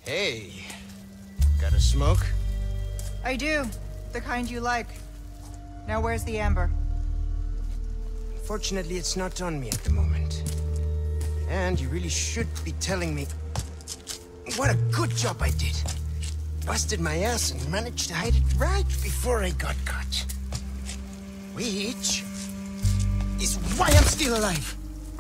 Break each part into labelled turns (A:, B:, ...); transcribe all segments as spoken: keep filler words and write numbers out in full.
A: Hey, got a smoke?
B: I do. The kind you like. Now where's the amber?
A: Fortunately, it's not on me at the moment. And you really should be telling me what a good job I did. Busted my ass and managed to hide it right before I got caught. Which is why I'm still alive.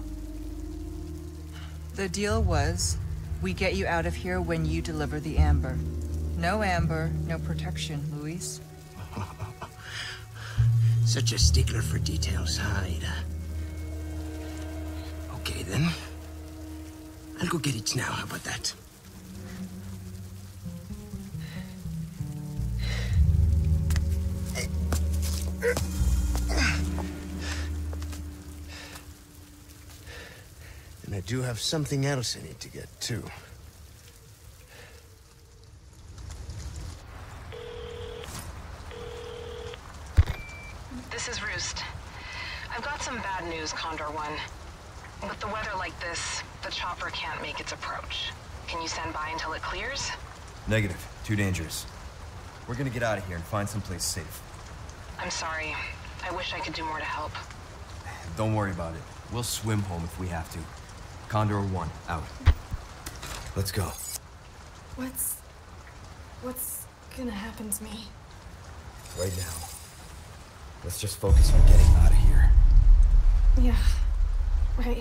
B: The deal was, we get you out of here when you deliver the amber. No amber, no protection, Luis.
A: Such a stickler for details, huh, Ada? Okay, then. I'll go get it now, how about that? And I do have something else I need to get, too.
C: This is Roost. I've got some bad news, Condor One. With the weather like this, the chopper can't make its approach. Can you stand by until it clears?
D: Negative. Too dangerous. We're gonna get out of here and find someplace safe.
C: I'm sorry. I wish I could do more to help.
D: Don't worry about it. We'll swim home if we have to. Condor One, out. Let's go.
E: What's... what's gonna happen to me?
D: Right now, let's just focus on getting out of here.
E: Yeah, right.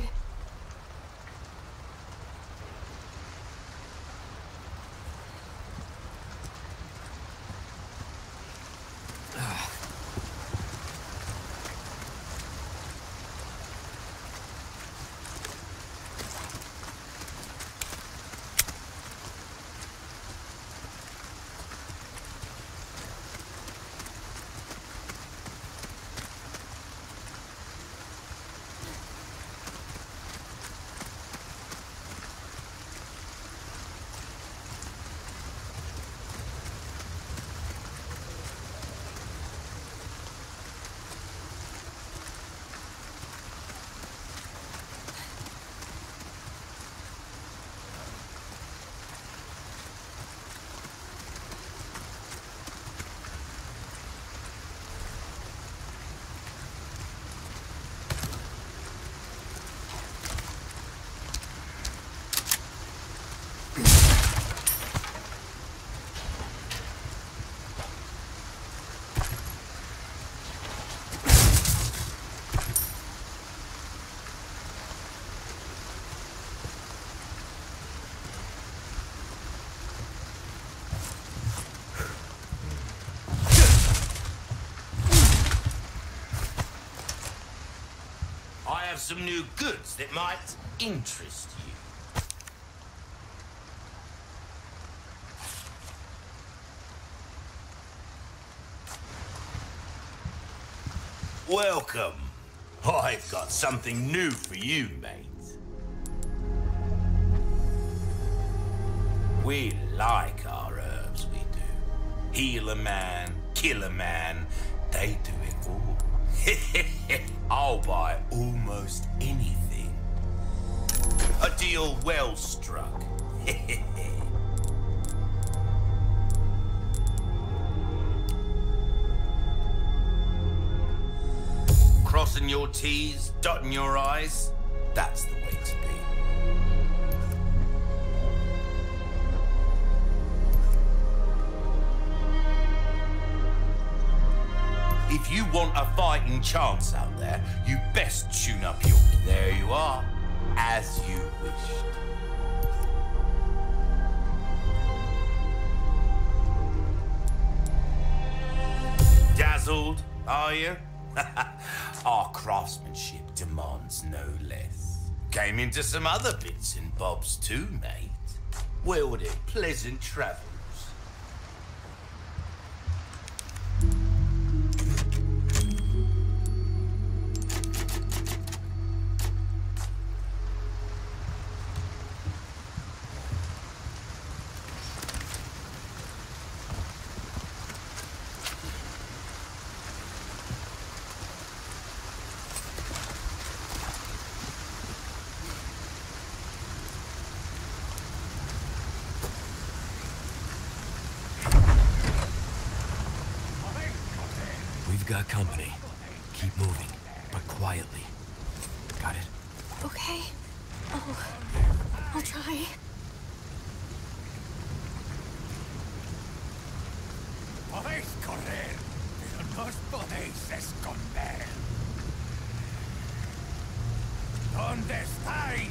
F: Some new goods that might interest you. Welcome. I've got something new for you, mate. We like our herbs, we do. Heal a man, kill a man, they do it all. I'll buy almost anything. A deal well struck. Crossing your T's, dotting your I's, that's the way to be. If you want a fighting chance out there, you best tune up your... There you are, as you wished. Dazzled, are you? Our craftsmanship demands no less. Came into some other bits and bobs too, mate. Well, then, pleasant travels.
D: We've got company. Keep moving, but quietly. Got it?
E: Okay. Oh, I'll try.
G: Podéis correr, pero no os podéis esconder. ¿Dónde estáis?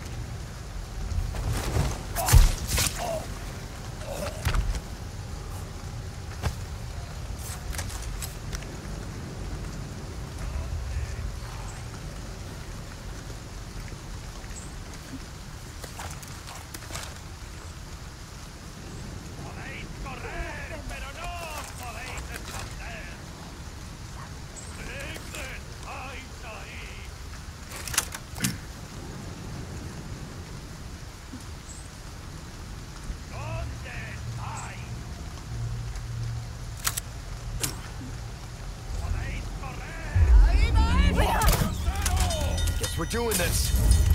D: We're doing this.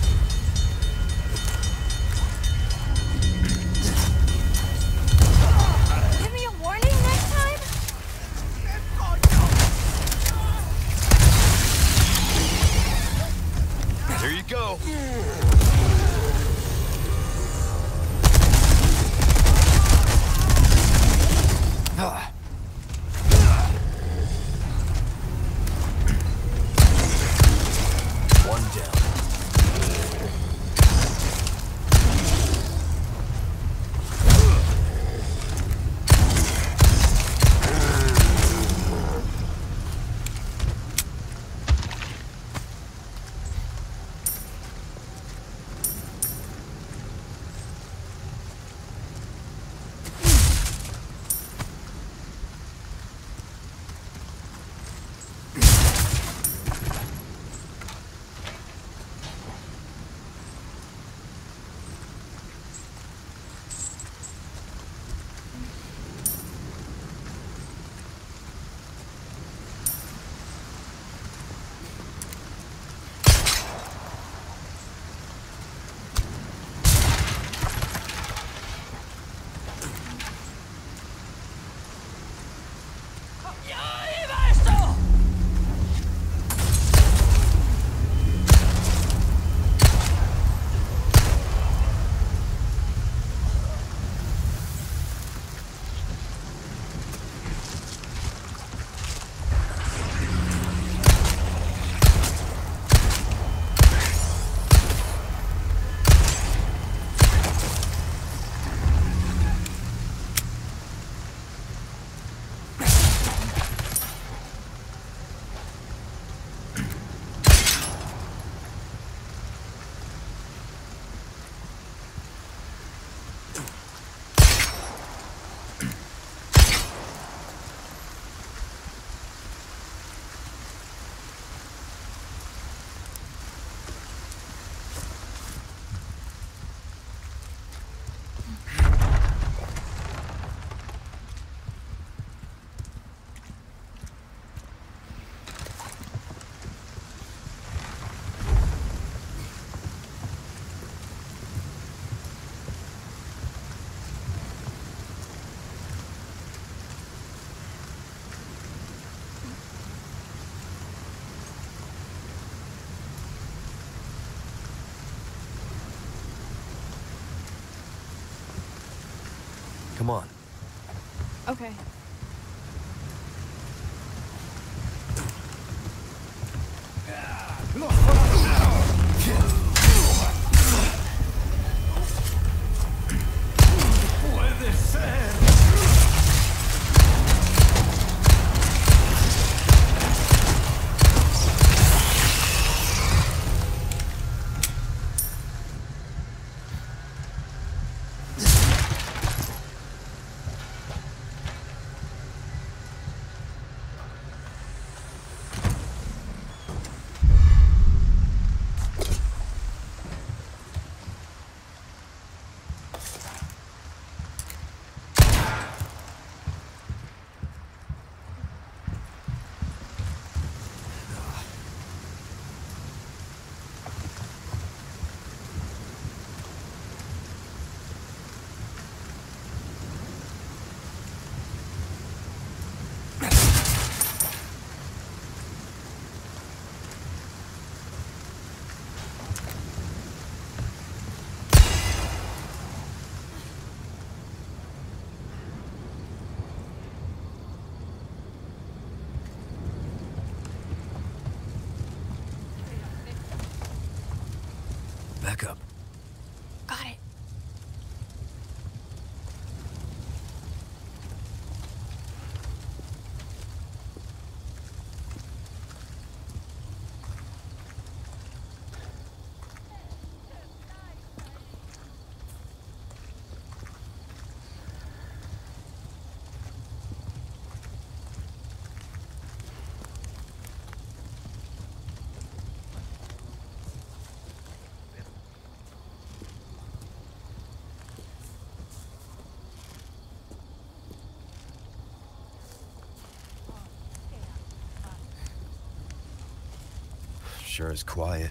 E: Give me a warning next time?
D: There you go. Ah. One down. Come on.
E: Okay.
G: Puede ser.
D: Back up.
E: Got it.
D: Sure is quiet.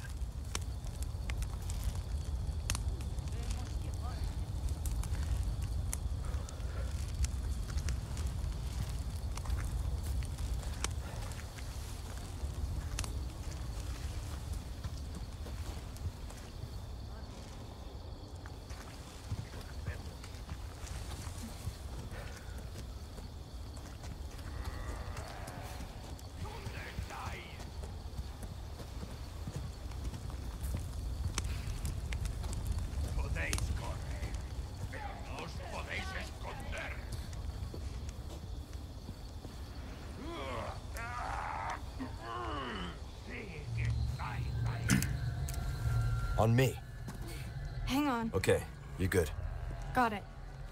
D: On me.
E: Hang on.
D: Okay, you're good.
E: Got it.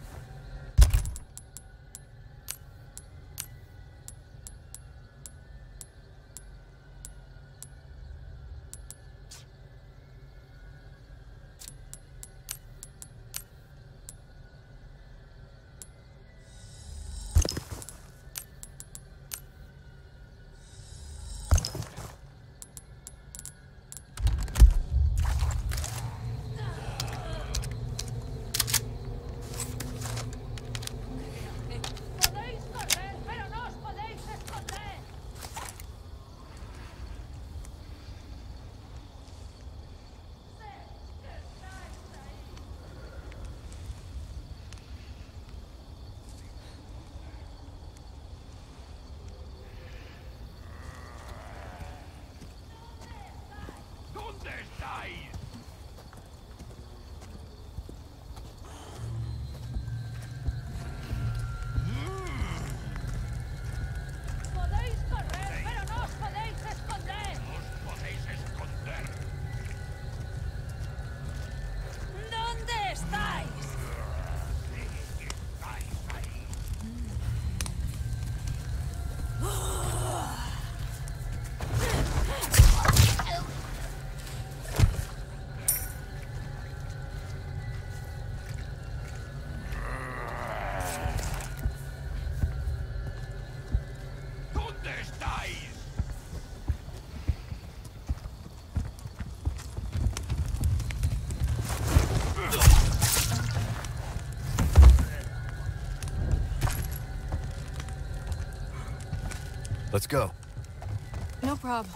D: Let's go.
E: No problem.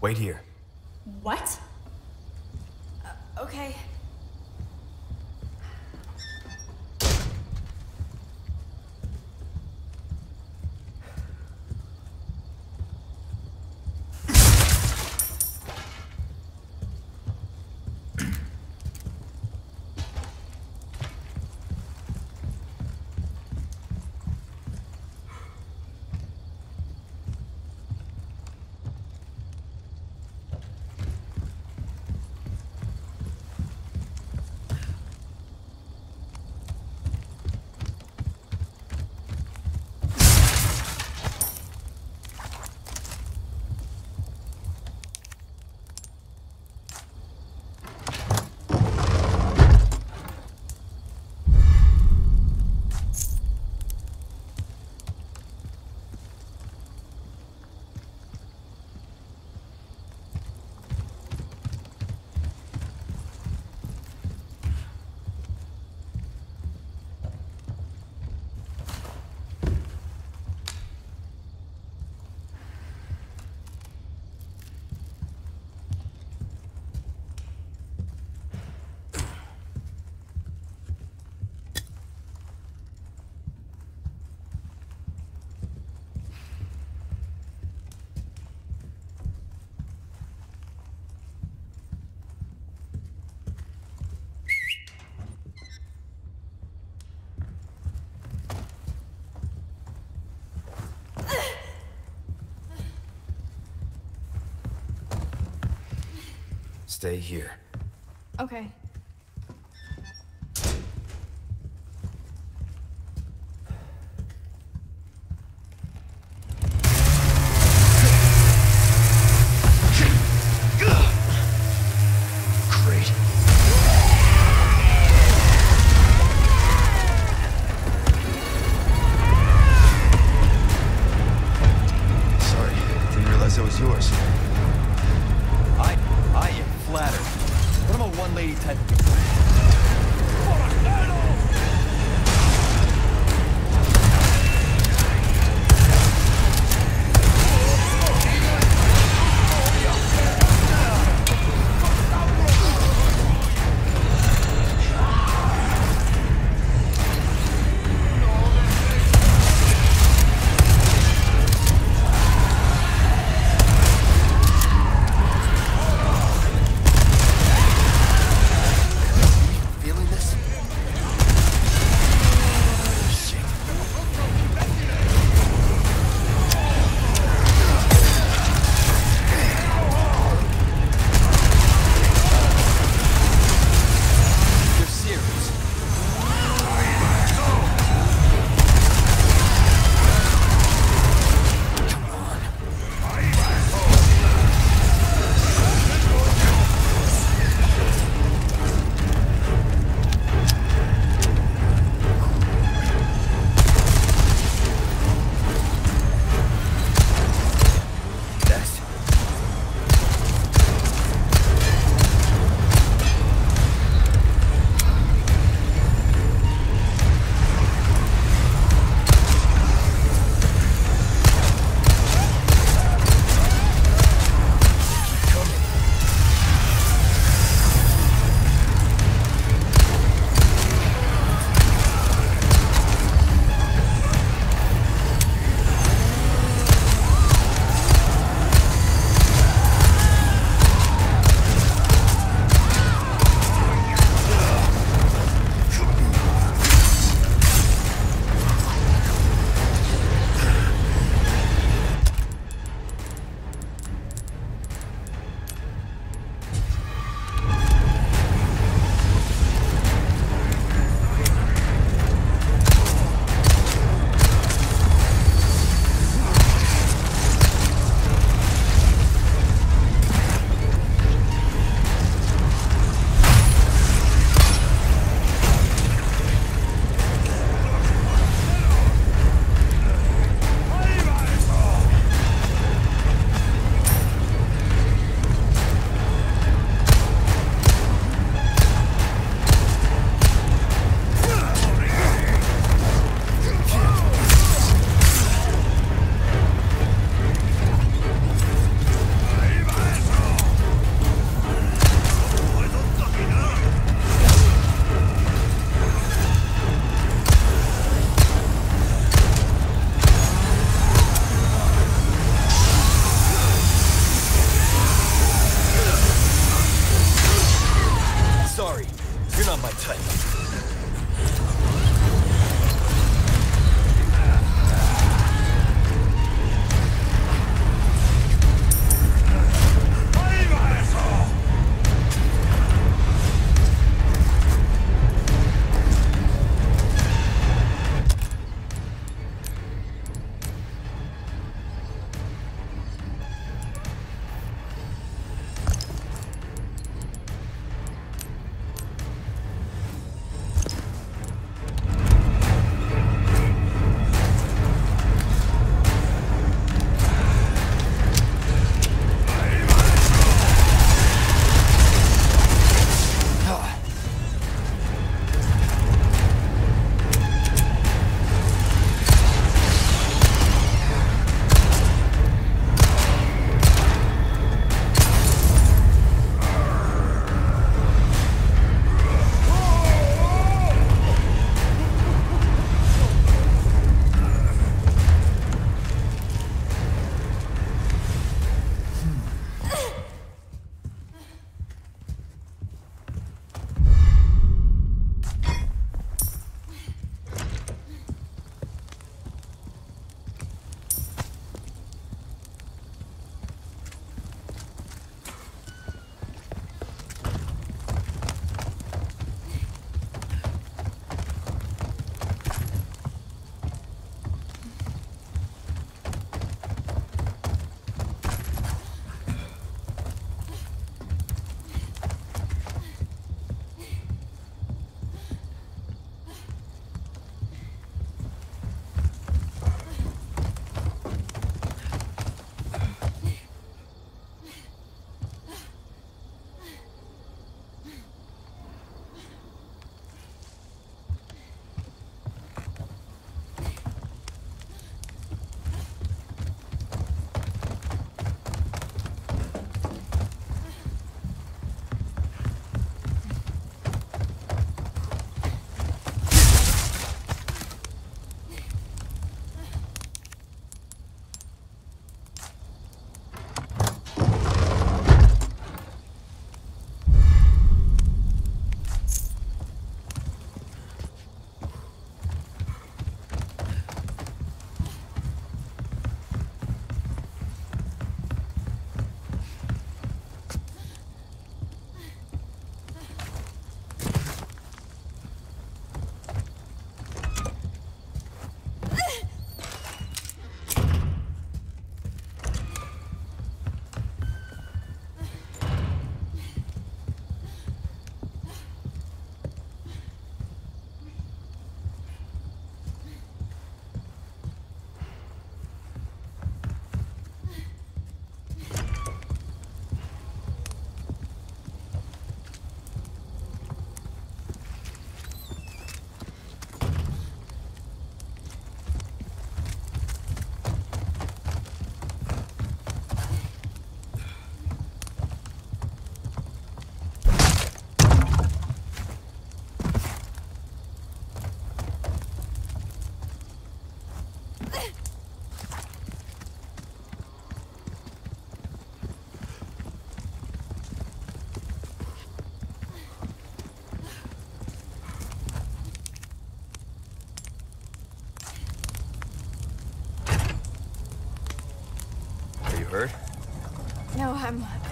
D: Wait here.
E: What? Uh, okay.
D: Stay here.
E: Okay.
A: Great. Sorry, didn't realize that was yours.
D: I... I am flattered. But I'm a one-lady type of guy.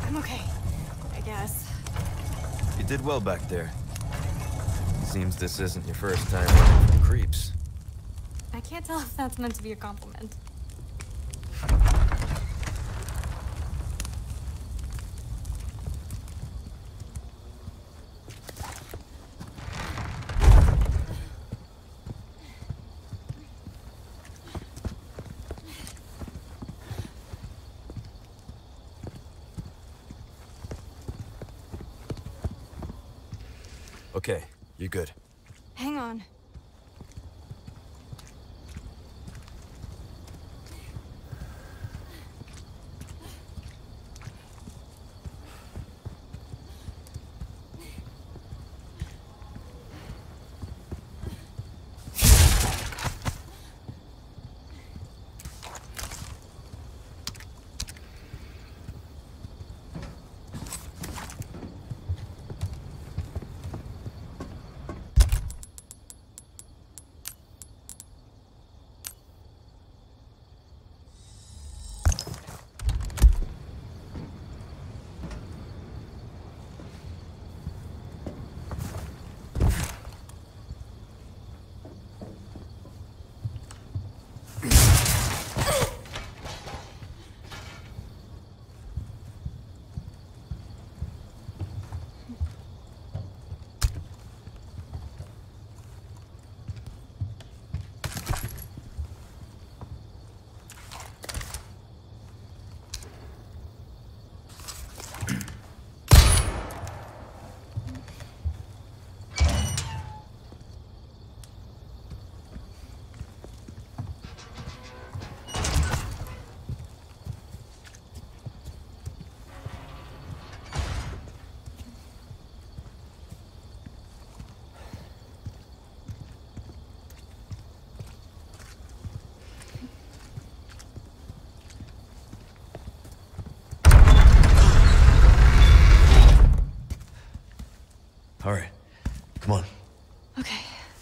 E: I'm okay. I guess.
D: You did well back there. Seems this isn't your first time running from creeps.
E: I can't tell if that's meant to be a compliment.
D: Okay, you're good.
E: Hang on.
D: All right, come on.
E: Okay.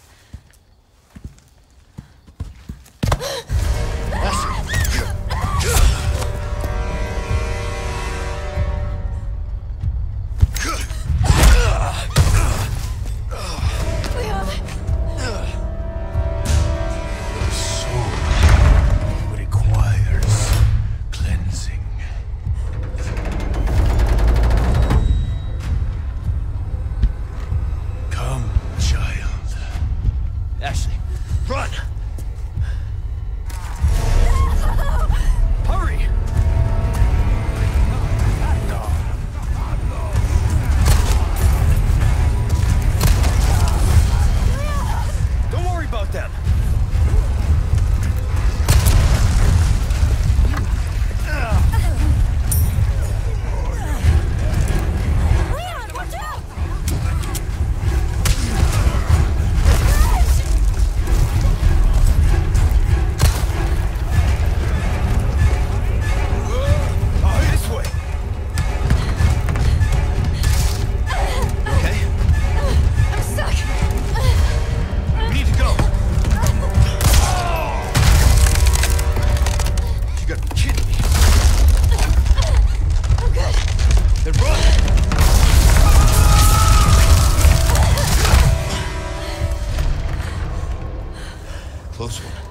D: Close one.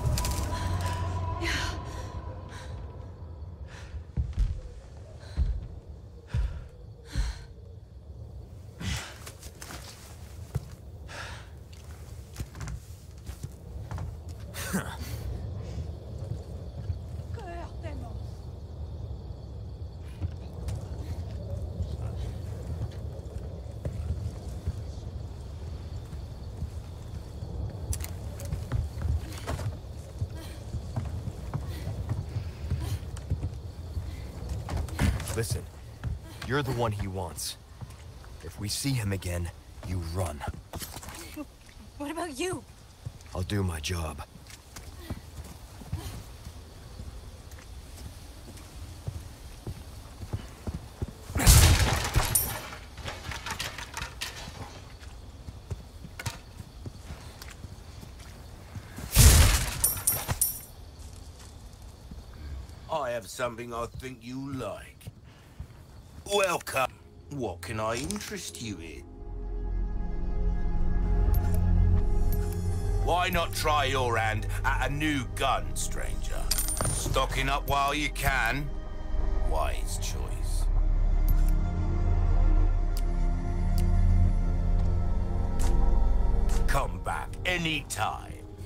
D: Listen, you're the one he wants. If we see him again, you run.
E: What about you?
D: I'll do my job.
F: I have something I think you like. Welcome. What can I interest you in? Why not try your hand at a new gun, stranger? Stocking up while you can. Wise choice. Come back anytime.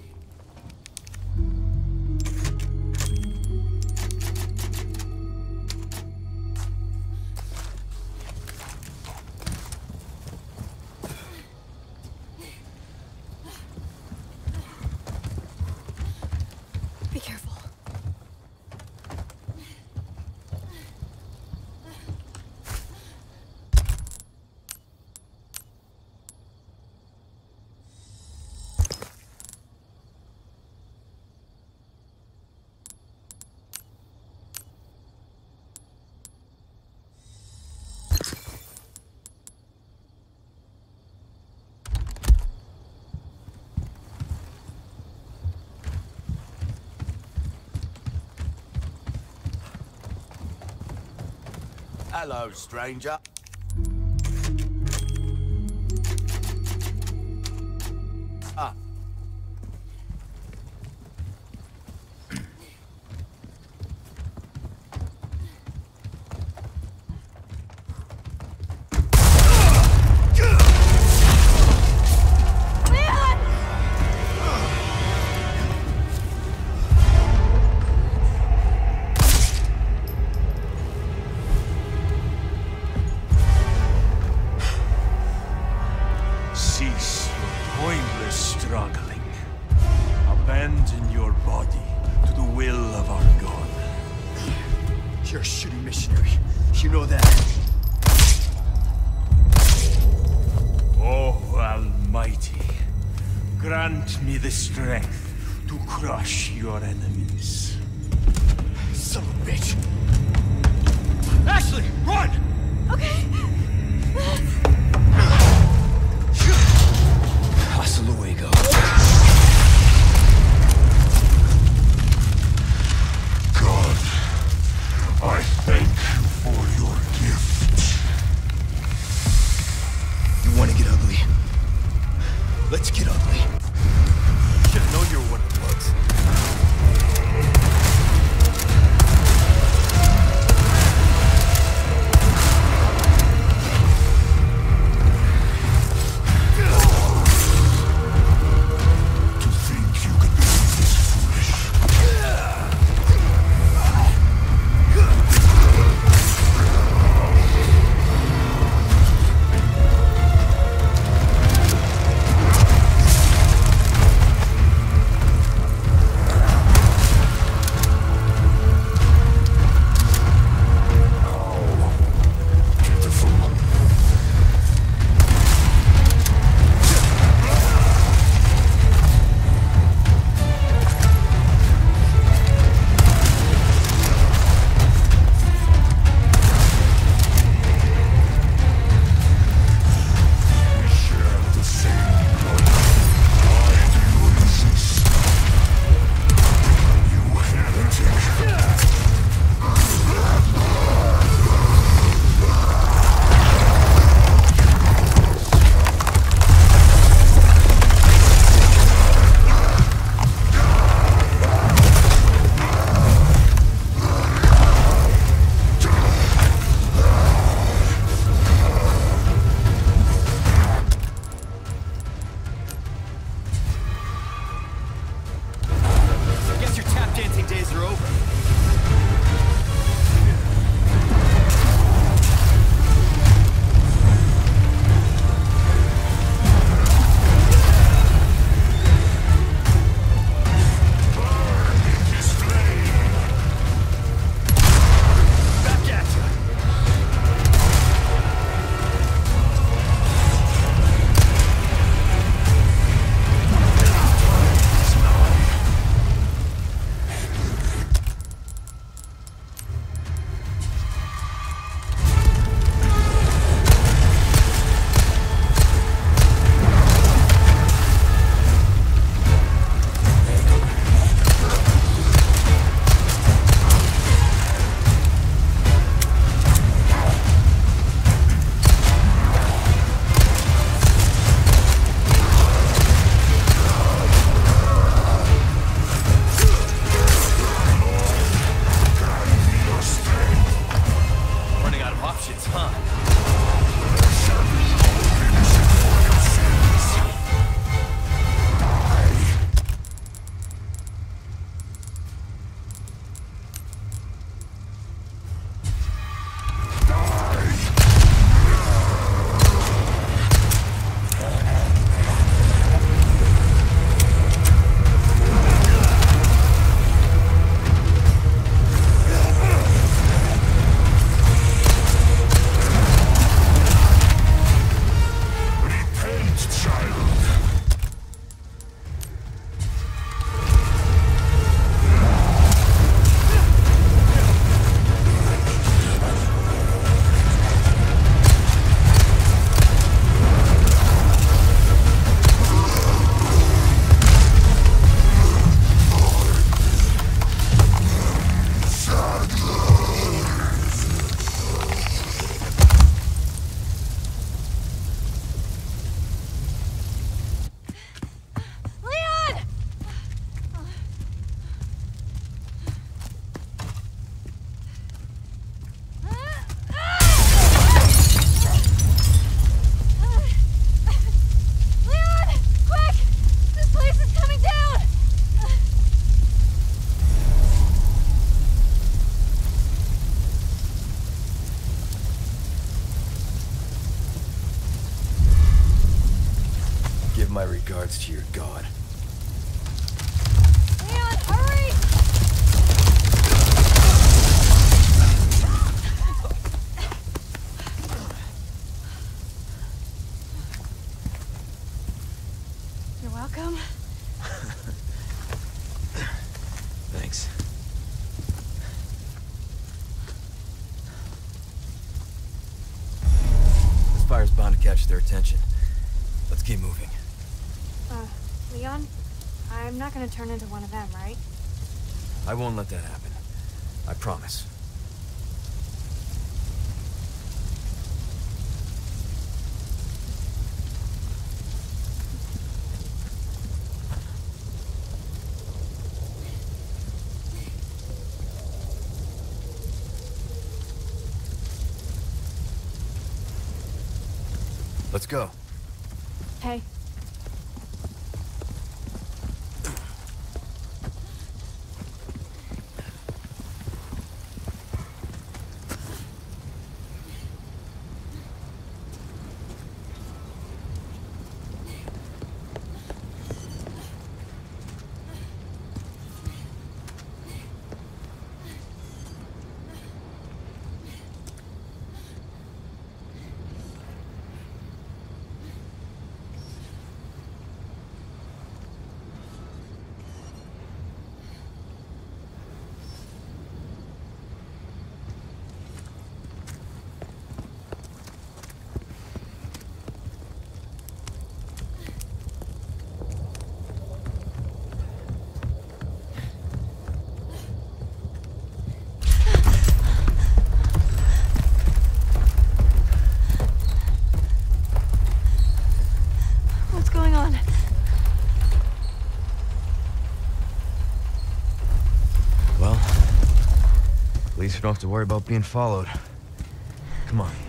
E: Be careful.
F: Hello, stranger. Ah.
G: Cease your pointless struggling. Abandon your body to the will of our God.
A: You're a shitty missionary. You know that.
G: Oh, Almighty, grant me the strength to crush your enemies.
A: Son of a bitch.
G: Ashley, run!
E: Okay.
A: Hasta luego.
G: God, I thank you for your gift.
A: You want to get ugly? Let's get ugly.
D: Should have known you were one of the bugs. It's time. My regards to your god.
E: Leon, hurry! You're welcome.
D: Thanks. This fire's bound to catch their attention. Let's keep moving.
E: Uh, Leon, I'm not gonna turn into one of them, right?
D: I won't let that happen. I promise. Let's go.
E: Hey.
D: At least you don't have to worry about being followed. Come on.